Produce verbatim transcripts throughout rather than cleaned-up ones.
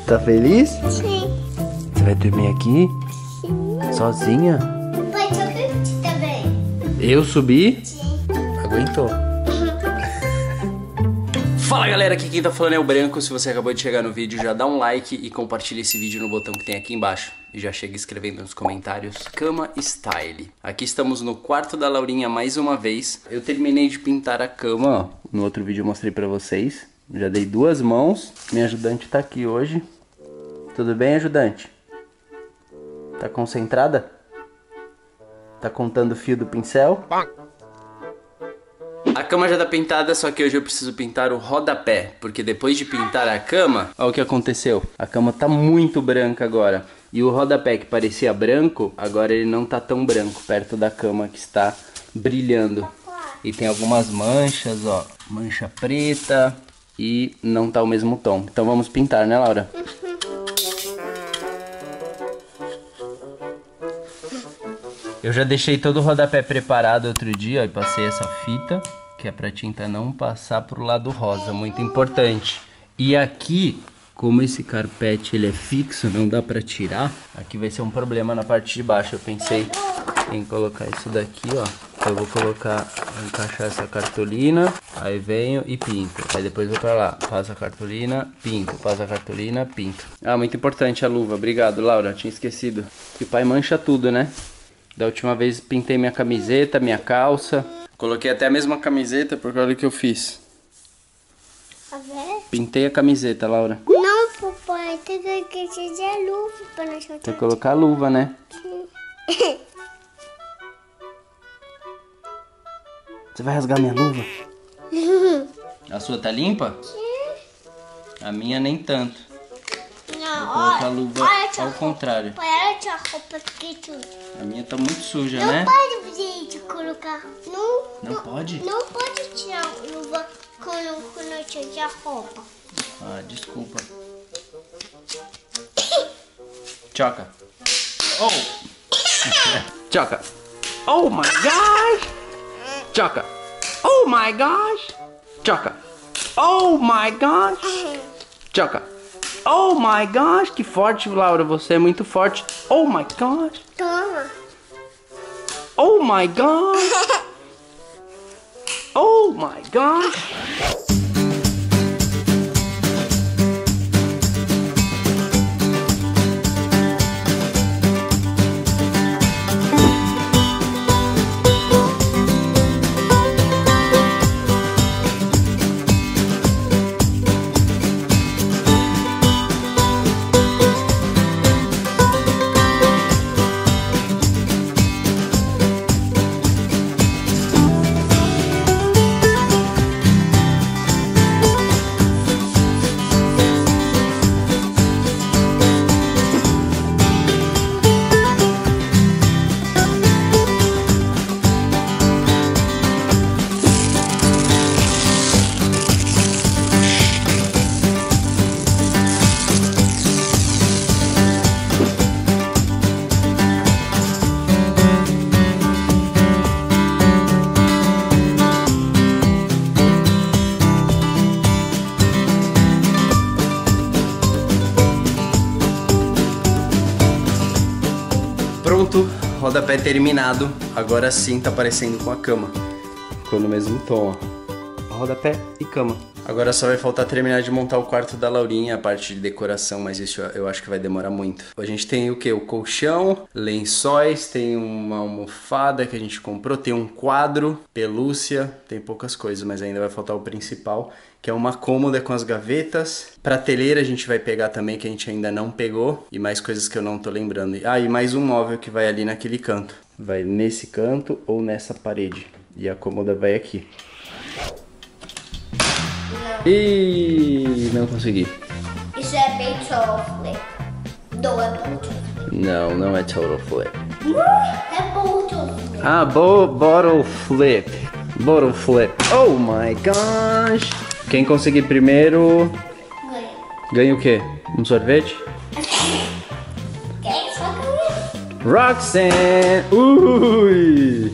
Tá feliz? Sim. Você vai dormir aqui? Sim. Sozinha? Pode subir também. Eu subi? Sim. Aguentou. Fala galera, aqui quem tá falando é o Branco. Se você acabou de chegar no vídeo, já dá um like e compartilha esse vídeo no botão que tem aqui embaixo. E já chega escrevendo nos comentários Cama Style. Aqui estamos no quarto da Laurinha mais uma vez. Eu terminei de pintar a cama, ó. No outro vídeo eu mostrei pra vocês. Já dei duas mãos. Minha ajudante tá aqui hoje. Tudo bem, ajudante? Tá concentrada? Tá contando o fio do pincel? A cama já tá pintada, só que hoje eu preciso pintar o rodapé, porque depois de pintar a cama, olha o que aconteceu. A cama tá muito branca agora. E o rodapé que parecia branco, agora ele não tá tão branco, perto da cama que está brilhando. E tem algumas manchas, ó, mancha preta e não tá o mesmo tom. Então vamos pintar, né, Laura? Eu já deixei todo o rodapé preparado outro dia, ó, e passei essa fita, que é pra tinta não passar pro lado rosa, muito importante. E aqui, como esse carpete ele é fixo, não dá pra tirar, aqui vai ser um problema na parte de baixo. Eu pensei em colocar isso daqui, ó. Eu vou colocar, vou encaixar essa cartolina, aí venho e pinto. Aí depois vou pra lá, passo a cartolina, pinto, passo a cartolina, pinto. Ah, muito importante a luva, obrigado, Laura, tinha esquecido. Que o pai mancha tudo, né? Da última vez pintei minha camiseta, minha calça. Coloquei até a mesma camiseta porque olha o que eu fiz. A ver? Pintei a camiseta, Laura. Não, papai, tem que esquecer a luva pra não soltar. Tem que colocar a luva, né? Sim. Você vai rasgar minha luva? A sua tá limpa? Sim. A minha nem tanto. Não, Vou colocar olha, a luva olha ao contrário. Olha a tua roupa aqui tudo. A minha tá muito suja, Não né? pode, gente, colocar. Não, Não pode? Não pode tirar a luva quando, quando eu tirar a roupa. Ah, desculpa. Choca. Oh! Choca. Oh my gosh! Choca. Oh my gosh! Choca. Oh my gosh! Choca. Oh my gosh! Que forte, Laura. Você é muito forte. Oh my gosh! Toma. Oh my gosh! Oh my gosh! Pronto, rodapé terminado. Agora sim tá parecendo com a cama. Ficou no mesmo tom, ó. Rodapé e cama. Agora só vai faltar terminar de montar o quarto da Laurinha, a parte de decoração, mas isso eu acho que vai demorar muito. A gente tem o que? O colchão, lençóis, tem uma almofada que a gente comprou, tem um quadro, pelúcia, tem poucas coisas, mas ainda vai faltar o principal, que é uma cômoda com as gavetas. Prateleira a gente vai pegar também, que a gente ainda não pegou, e mais coisas que eu não tô lembrando. Ah, e mais um móvel que vai ali naquele canto. Vai nesse canto ou nessa parede. E a cômoda vai aqui. Ih, não consegui. Isso é bem total flip. Não é total. Não, não é total flip. É total flip. Ah, bo bottle flip. Bottle flip. Oh my gosh. Quem conseguir primeiro... Ganha. Ganha o quê? Um sorvete? Quem só ganha? Roxanne! Ui!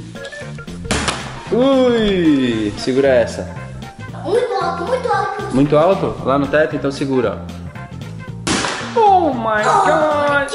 Ui! Segura essa. Muito alto, muito alto. Muito alto? Lá no teto? Então segura, ó. my God!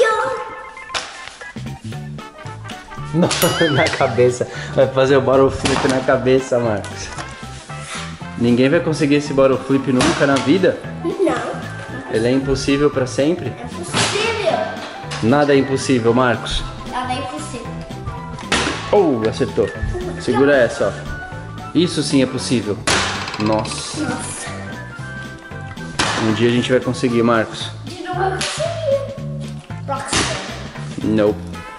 Nossa, na cabeça. Vai fazer o bottle flip na cabeça, Marcos. Ninguém vai conseguir esse bottle flip nunca na vida? Não. Ele é impossível pra sempre? É possível. Nada é impossível, Marcos. Nada é impossível. Oh, acertou. Segura essa, ó. Isso sim é possível. Nossa. Nossa. Um dia a gente vai conseguir, Marcos. De novo eu consegui. Rockstar. Nope.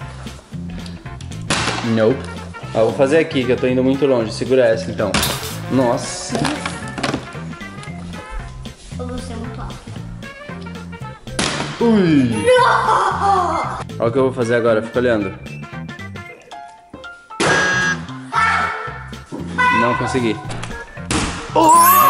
Nope. Ah, vou fazer aqui, que eu tô indo muito longe. Segura essa, então. Nossa. Eu vou ser muito alto. Ui. Olha o que eu vou fazer agora, fica olhando. Não consegui. Oh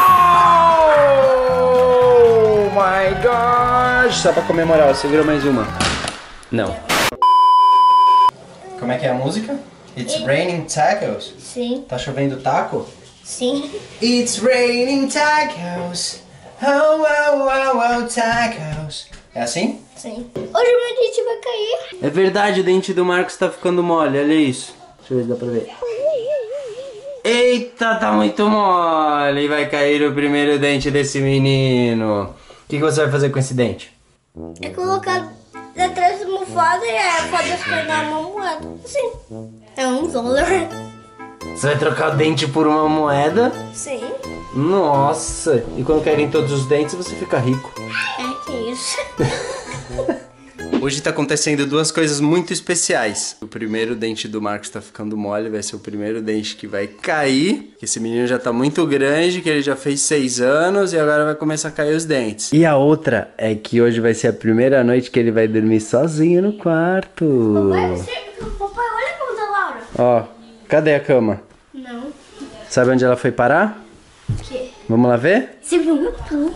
my gosh! Só pra comemorar, segura mais uma. Não. Como é que é a música? It's raining tacos. Sim. Tá chovendo taco? Sim. It's raining tacos. Oh, oh, oh, oh, tacos. É assim? Sim. Hoje o meu dente vai cair. É verdade, o dente do Marcos tá ficando mole, olha isso. Deixa eu ver se dá pra ver. Eita, tá muito mole. Vai cair o primeiro dente desse menino. O que, que você vai fazer com esse dente? É colocar atrás da almofada e é pode pegar uma moeda. Sim. É um dólar. Você vai trocar o dente por uma moeda? Sim. Nossa. E quando caírem todos os dentes, você fica rico. É que isso. Hoje tá acontecendo duas coisas muito especiais. O primeiro dente do Marcos tá ficando mole, vai ser o primeiro dente que vai cair. Esse menino já tá muito grande, que ele já fez seis anos e agora vai começar a cair os dentes. E a outra é que hoje vai ser a primeira noite que ele vai dormir sozinho no quarto. Papai, você... Papai, olha como tá Laura. Ó, cadê a cama? Não. Sabe onde ela foi parar? O quê? Vamos lá ver? Você viu muito?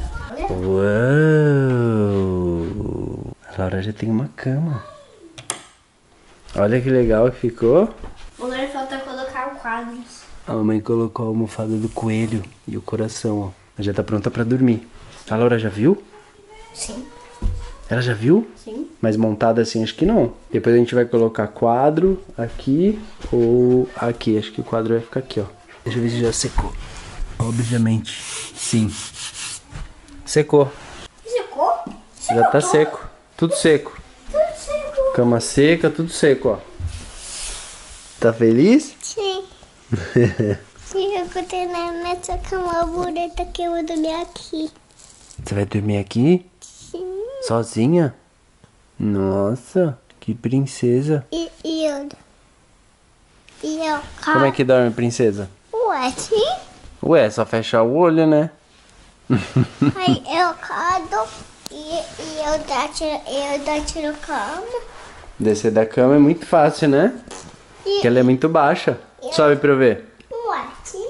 Uou! A Laura já tem uma cama. Olha que legal que ficou. Agora falta colocar quadros. A mamãe colocou a almofada do coelho e o coração, ó. Ela já tá pronta pra dormir. A Laura já viu? Sim. Ela já viu? Sim. Mas montada assim, acho que não. Depois a gente vai colocar quadro aqui ou aqui. Acho que o quadro vai ficar aqui, ó. Deixa eu ver se já secou. Obviamente, sim. Secou. Secou? Já tá seco. Tudo seco. Tudo seco. Cama seca, tudo seco, ó. Tá feliz? Sim. Sim, eu botei nessa cama bonita que eu vou dormir aqui. Você vai dormir aqui? Sim. Sozinha? Nossa, que princesa. E, e eu... E eu... Como é que dorme, princesa? Ué, sim. Ué, só fechar o olho, né? Aí eu cado e, e eu dá tiro, eu dá tiro cama. Descer da cama é muito fácil, né? E, Porque ela é muito baixa. Sobe pra eu ver. Ué, sim.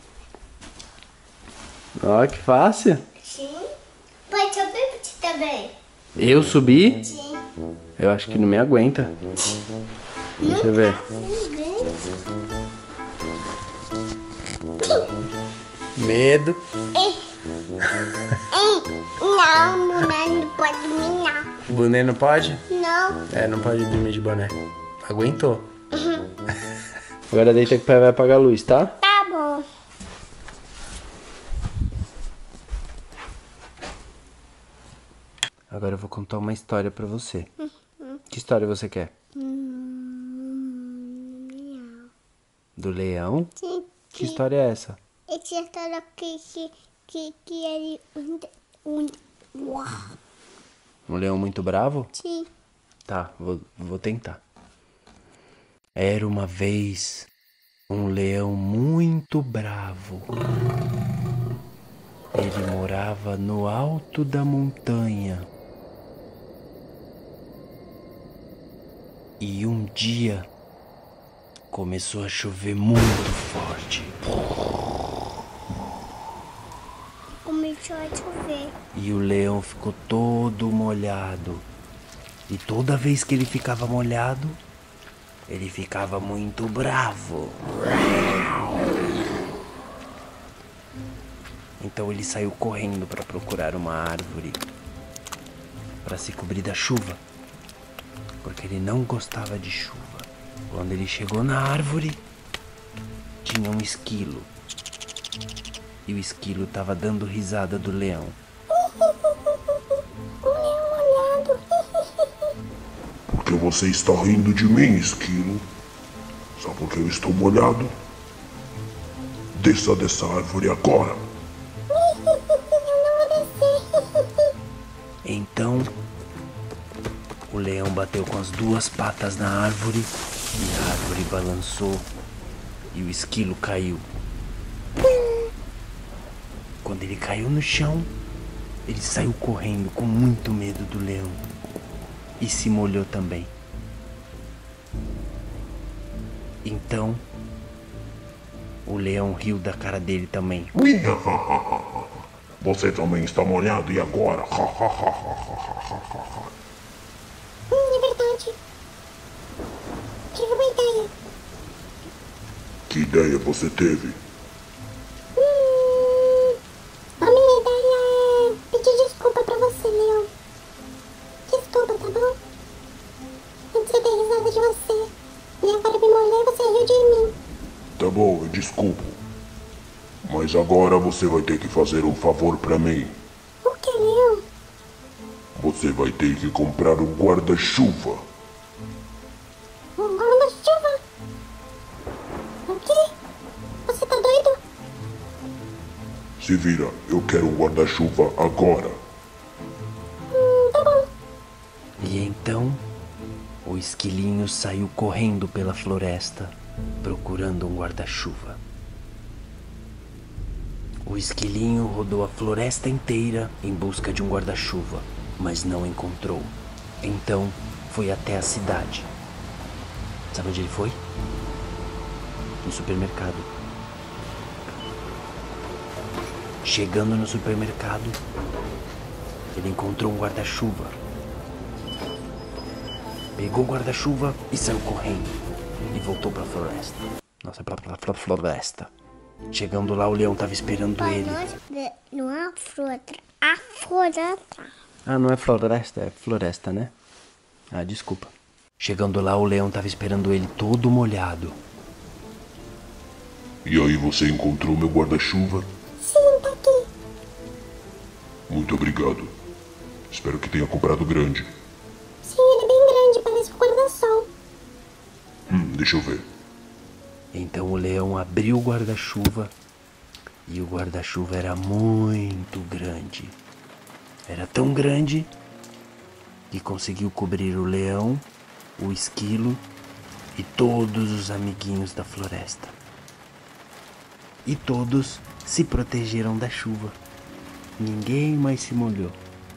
Ó, que fácil. Sim. Pode subir pra ti também. Eu subi? Sim. Eu acho que não me aguenta. Deixa eu ver. Medo. Não, mamãe não pode dormir não. O boné não pode? Não. É, não pode dormir de boné. Aguentou. Agora deita que o pai vai apagar a luz, tá? Tá bom. Agora eu vou contar uma história pra você. Que história você quer? Do leão? Sim. Que história é essa? Esse é história que, que, que, que ele... Um, um, uau. Um leão muito bravo? Sim. Tá, vou, vou tentar. Era uma vez um leão muito bravo. Ele morava no alto da montanha. E um dia começou a chover muito forte. Começou a chover. E o leão ficou todo molhado. E toda vez que ele ficava molhado, ele ficava muito bravo. Então ele saiu correndo para procurar uma árvore para se cobrir da chuva, porque ele não gostava de chuva. Quando ele chegou na árvore, tinha um esquilo. E o esquilo estava dando risada do leão. Por que você está rindo de mim, esquilo? Só porque eu estou molhado? Desça dessa árvore agora. Então, o leão bateu com as duas patas na árvore e a árvore balançou e o esquilo caiu. Quando ele caiu no chão, ele saiu correndo com muito medo do leão e se molhou também. Então, o leão riu da cara dele também. Você também está molhado e agora? Hum, é verdade. Tive uma ideia. Que ideia você teve? Hum, a minha ideia é pedir desculpa pra você, Leão. Desculpa, tá bom? Antes eu dei risada de você. E agora eu me molhei e você riu de mim. Tá bom, eu desculpo. Mas agora você vai ter que fazer um favor pra mim. O que, Leão? Você vai ter que comprar um guarda-chuva. Um guarda-chuva? O quê? Você tá doido? Se vira, eu quero um guarda-chuva agora. Hum, tá bom. E então, o esquilinho saiu correndo pela floresta, procurando um guarda-chuva. O esquilinho rodou a floresta inteira em busca de um guarda-chuva, mas não encontrou. Então, foi até a cidade. Sabe onde ele foi? No supermercado. Chegando no supermercado, ele encontrou um guarda-chuva. Pegou o guarda-chuva e saiu correndo. E voltou pra floresta. Nossa, pra, pra, pra floresta. Chegando lá, o leão tava esperando ele. Não é a floresta. A floresta. Ah, não é floresta, é floresta, né? Ah, desculpa. Chegando lá, o leão tava esperando ele todo molhado. E aí, você encontrou meu guarda-chuva? Sim, tá aqui. Muito obrigado. Espero que tenha comprado grande. Sim, ele é bem grande, parece um guarda-sol. Hum, deixa eu ver. Então o leão abriu o guarda-chuva e o guarda-chuva era muito grande. Era tão grande que conseguiu cobrir o leão, o esquilo e todos os amiguinhos da floresta. E todos se protegeram da chuva. Ninguém mais se molhou.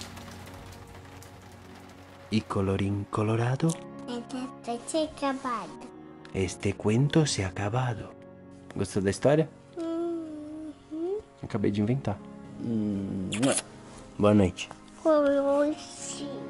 E colorín colorado, Até ter acabado. este cuento se ha acabado. Gostou da história? Uhum. Acabei de inventar. Hum. Boa noite. Colosse.